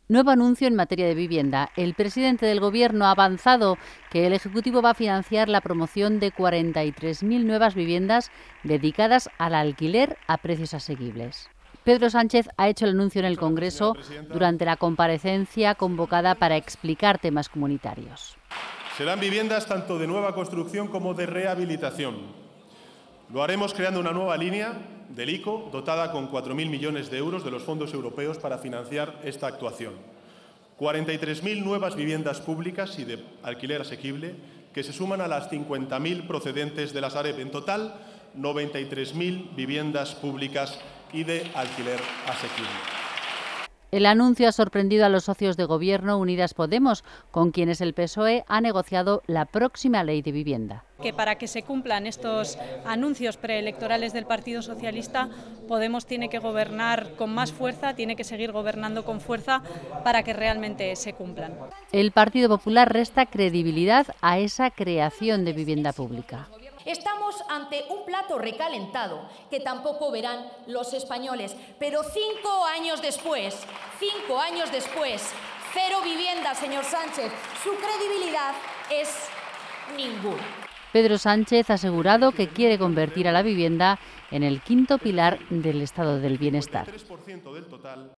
Nuevo anuncio en materia de vivienda. El presidente del Gobierno ha avanzado que el Ejecutivo va a financiar la promoción de 43.000 nuevas viviendas dedicadas al alquiler a precios asequibles. Pedro Sánchez ha hecho el anuncio en el Congreso durante la comparecencia convocada para explicar temas comunitarios. Serán viviendas tanto de nueva construcción como de rehabilitación. Lo haremos creando una nueva línea del ICO dotada con 4.000 millones de euros de los fondos europeos para financiar esta actuación. 43.000 nuevas viviendas públicas y de alquiler asequible que se suman a las 50.000 procedentes de la Sareb. En total, 93.000 viviendas públicas y de alquiler asequible. El anuncio ha sorprendido a los socios de Gobierno Unidas Podemos, con quienes el PSOE ha negociado la próxima ley de vivienda. Que para que se cumplan estos anuncios preelectorales del Partido Socialista, Podemos tiene que gobernar con más fuerza, tiene que seguir gobernando con fuerza para que realmente se cumplan. El Partido Popular resta credibilidad a esa creación de vivienda pública. Estamos ante un plato recalentado que tampoco verán los españoles, pero 5 años después, 0 vivienda, señor Sánchez. Su credibilidad es ninguna. Pedro Sánchez ha asegurado que quiere convertir a la vivienda en el quinto pilar del estado del bienestar.